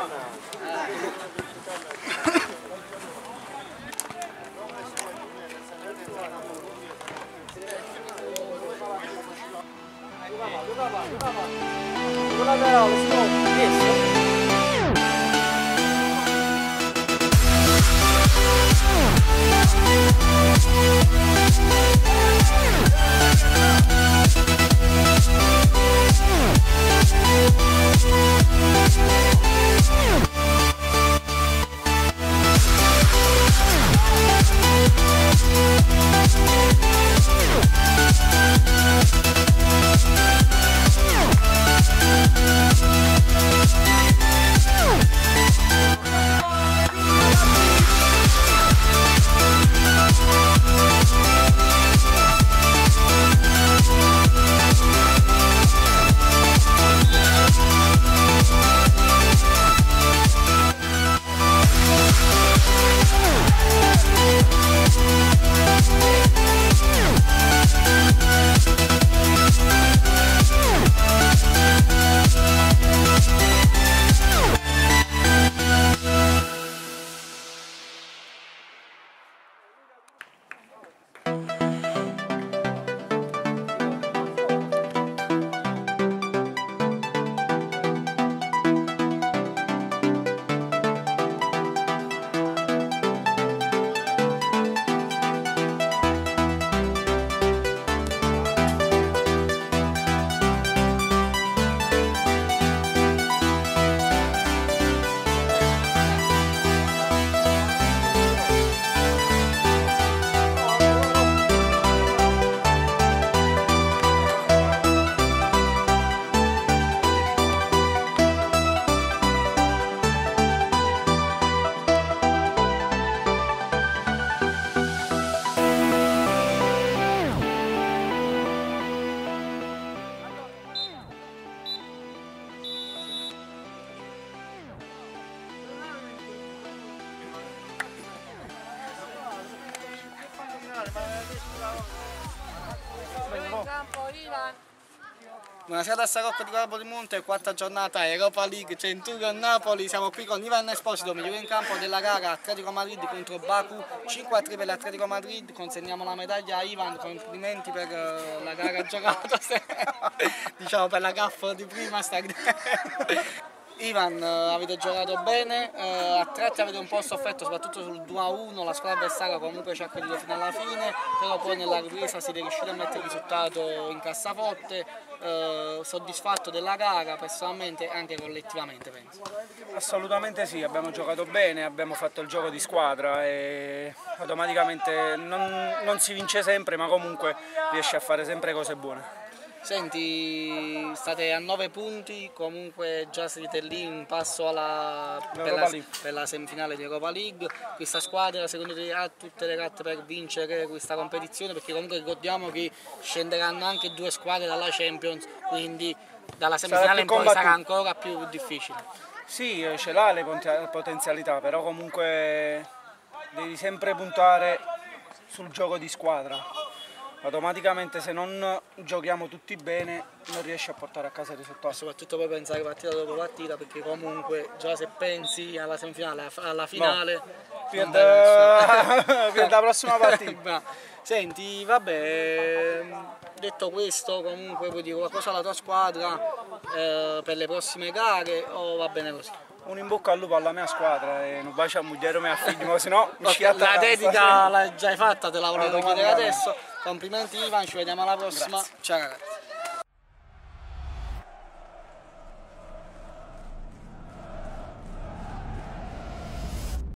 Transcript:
Buonasera da Sarocco di Capodimonte, quarta giornata Europa League Centurion Napoli. Siamo qui con Ivan Esposito, migliore in campo della gara Atletico Madrid contro Baku, 5-3 per l'Atletico Madrid. Consegniamo la medaglia a Ivan, complimenti per la gara giocata, diciamo per la gaffa di prima. Ivan, avete giocato bene, a tratti avete un po' sofferto soprattutto sul 2-1, la squadra avversaria comunque ci ha creduto fino alla fine, però poi nella ripresa siete riusciti a mettere il risultato in cassaforte, soddisfatto della gara personalmente e anche collettivamente penso. Assolutamente sì, abbiamo giocato bene, abbiamo fatto il gioco di squadra e automaticamente non si vince sempre, ma comunque riesce a fare sempre cose buone. Senti, state a 9 punti, comunque già siete lì in passo per la semifinale di Europa League. Questa squadra secondo te ha tutte le carte per vincere questa competizione? Perché comunque ricordiamo che scenderanno anche 2 squadre dalla Champions, quindi dalla semifinale in poi sarà ancora più difficile. Sì, ce l'ha le potenzialità, però comunque devi sempre puntare sul gioco di squadra. Automaticamente se non giochiamo tutti bene non riesci a portare a casa il risultato. Soprattutto poi pensare partita dopo partita, perché comunque già se pensi alla semifinale, alla finale, no. Per la prossima partita. Senti, vabbè, detto questo, comunque vuoi dire qualcosa alla tua squadra per le prossime gare o va bene così? Un in bocca al lupo alla mia squadra e non bacio a moglie e a figli, se no la dedica l'hai già fatta, te la volevo chiedere adesso. Complimenti Ivan, ci vediamo alla prossima. Grazie. Ciao ragazzi.